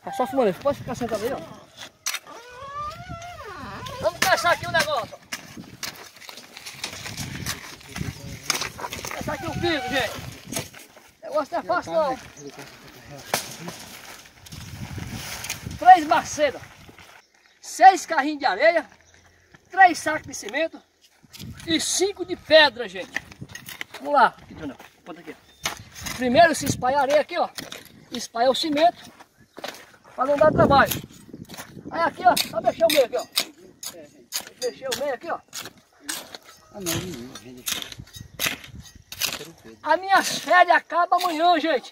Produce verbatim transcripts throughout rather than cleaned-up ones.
Tá só fumando, pode ficar sentado aí, ó. Vamos começar aqui o negócio. Vamos começar aqui o pico, gente. O negócio não é fácil, não. Três macedas, seis carrinhos de areia, três sacos de cimento e cinco de pedra, gente. Vamos lá, aqui, Dona, bota aqui. Primeiro se espalha a areia aqui, ó. Espalha o cimento para não dar trabalho. Aí aqui, ó, só mexer o meio aqui, ó. Mexer o meio aqui, ó. As minhas férias acabam amanhã, gente.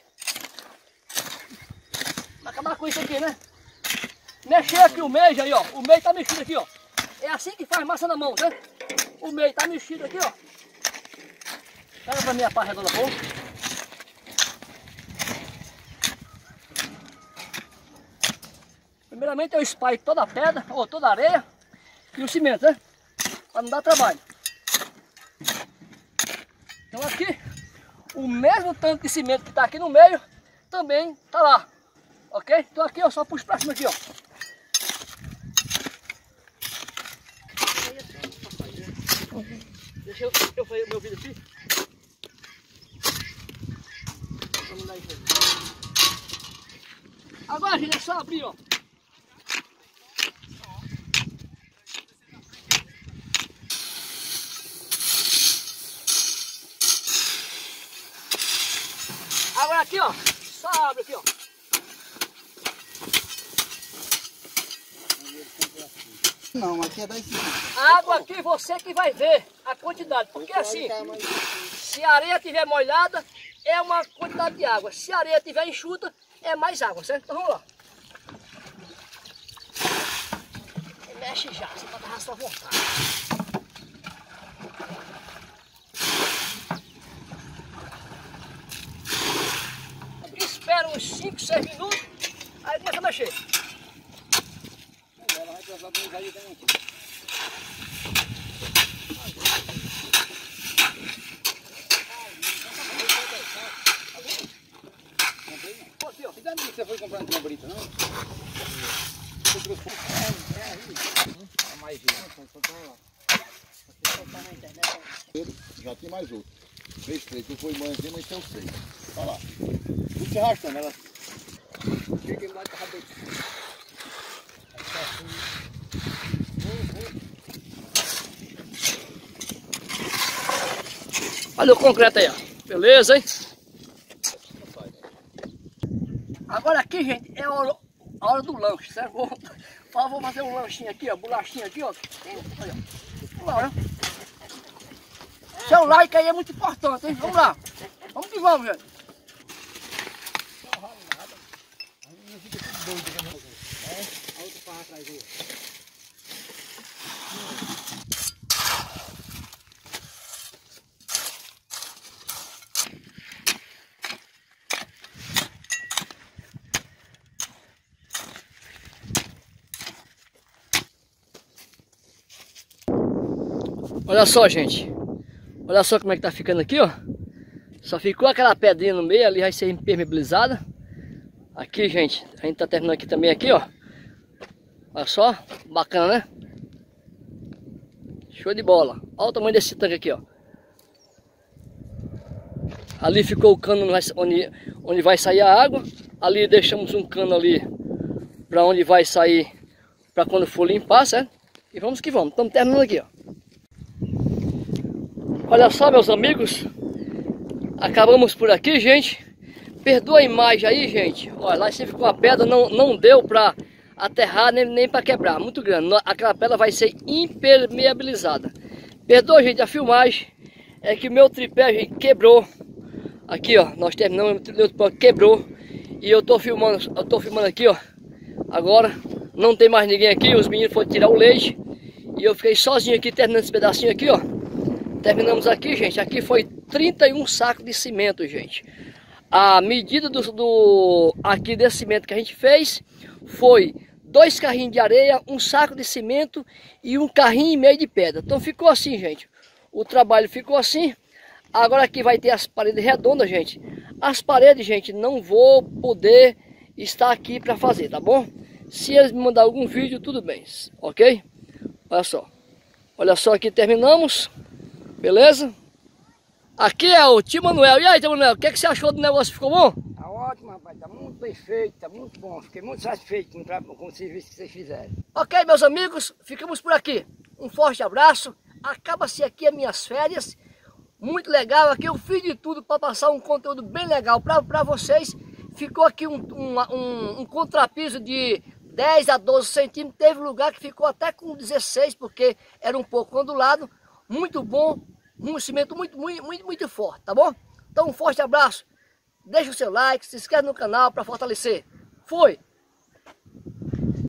Vai acabar com isso aqui, né? Mexer aqui o meio, aí, ó. O meio tá mexido aqui, ó. É assim que faz massa na mão, né? O meio tá mexido aqui, ó. Pega pra mim a pá redonda boa. Primeiramente eu espalho toda a pedra, ou toda a areia e o cimento, né? Pra não dar trabalho. Então aqui, o mesmo tanto de cimento que tá aqui no meio, também tá lá. Ok? Então aqui eu só puxo pra cima aqui, ó. Deixa eu, eu fazer o meu vídeo aqui. Vamos dar isso aí. Agora, gente, é só abrir, ó. Agora aqui, ó. Só abre aqui, ó. Não, aqui é dez centímetros. A água aqui você que vai ver a quantidade, porque assim, se a areia estiver molhada, é uma quantidade de água. Se a areia estiver enxuta, é mais água, certo? Então vamos lá. Mexe já, você pode arrastar à vontade. Espera uns cinco, seis minutos, aí começa a mexer. Ela vai precisar de um galho aqui. Pô, filho, cuidado que você foi comprar uma brita, não? Você trouxe um... É aí. É mais um. Já tem mais outro. Fez três, tu foi mãe, mas tem o seis. Olha lá. Tudo se arrastando, ela... Fica embaixo da rabeira. Olha o concreto aí, ó. Beleza, hein? Agora aqui, gente, é a hora, a hora do lanche, certo? Vou, vou fazer um lanchinho aqui, ó. Bolachinha aqui, ó. Tem, olha, vamos lá, né? Seu like aí é muito importante, hein? Vamos lá. Vamos que vamos, gente. Olha só, gente. Olha só como é que tá ficando aqui, ó. Só ficou aquela pedrinha no meio, ali vai ser impermeabilizada. Aqui, gente, a gente tá terminando aqui também aqui, ó. Olha só, bacana, né? Show de bola. Olha o tamanho desse tanque aqui, ó. Ali ficou o cano onde, onde vai sair a água. Ali deixamos um cano ali para onde vai sair, para quando for limpar, certo? E vamos que vamos. Estamos terminando aqui, ó. Olha só, meus amigos. Acabamos por aqui, gente. Perdoa a imagem aí, gente. Olha, lá você ficou a pedra, não, não deu para aterrar nem, nem para quebrar. Muito grande. Aquela pedra vai ser impermeabilizada. Perdoa, gente, a filmagem. É que o meu tripé, gente, quebrou. Aqui, ó. Nós terminamos, o meu tripé quebrou. E eu tô filmando, eu tô filmando aqui, ó. Agora, não tem mais ninguém aqui. Os meninos foram tirar o leite. E eu fiquei sozinho aqui, terminando esse pedacinho aqui, ó. Terminamos aqui, gente. Aqui foi trinta e um sacos de cimento, gente. A medida do, do aqui desse cimento que a gente fez foi dois carrinhos de areia, um saco de cimento e um carrinho e meio de pedra. Então ficou assim, gente. O trabalho ficou assim. Agora aqui vai ter as paredes redondas, gente. As paredes, gente, não vou poder está aqui para fazer, tá bom? Se eles me mandarem algum vídeo, tudo bem, ok? Olha só. Olha só, aqui terminamos. Beleza? Aqui é o tio Manuel. E aí, tio Manuel, o que, é que você achou do negócio? Ficou bom? Tá ótimo, rapaz. Tá muito bem feito, tá muito bom. Fiquei muito satisfeito com o, tra- com o serviço que vocês fizeram. Ok, meus amigos, ficamos por aqui. Um forte abraço. Acaba-se aqui as minhas férias. Muito legal. Aqui eu fiz de tudo para passar um conteúdo bem legal para vocês. Ficou aqui um, um, um, um contrapiso de dez a doze centímetros. Teve lugar que ficou até com dezesseis, porque era um pouco ondulado. Muito bom. Um cimento muito, muito, muito, muito forte, tá bom? Então um forte abraço. Deixa o seu like, se inscreve no canal para fortalecer. Fui!